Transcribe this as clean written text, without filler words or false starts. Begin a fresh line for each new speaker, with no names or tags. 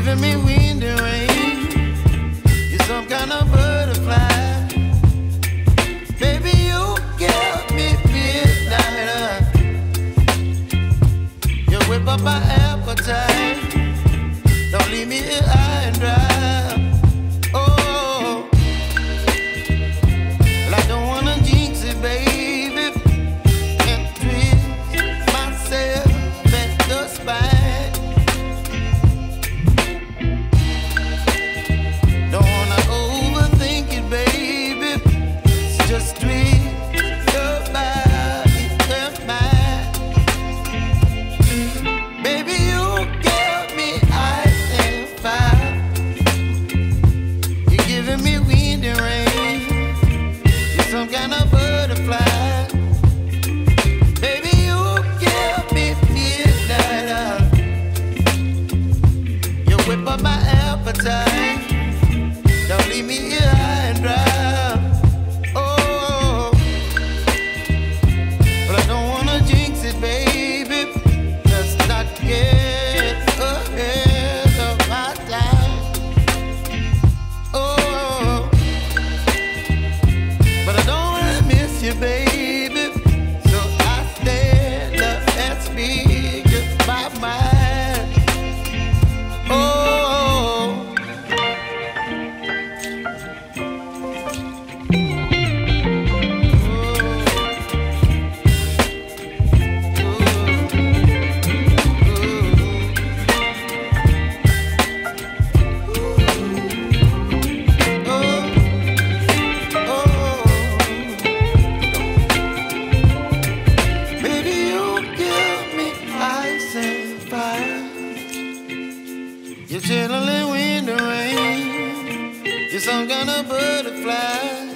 giving me wind and rain. You're some kind of butterfly. Baby, you give me midnight. You whip up my appetite. Don't leave me here high and dry. Oh, well, I don't wanna jinx it, baby, and twist myself at the spine. Don't wanna overthink it, baby. It's just twist your body and mine. Baby, you give me ice and fire. You're giving me wind and rain. You're some kind of butterfly. Baby, you give me midnight. You whip up my appetite. Don't leave me here high and dry. Oh, but I don't wanna jinx it, baby. Let's not get ahead of my time. Oh, but I don't wanna miss you, baby. So I stand up and speak my mind. Oh. Baby, you give me ice and fire. You're chilling in wind and rain. You're some kind of butterfly.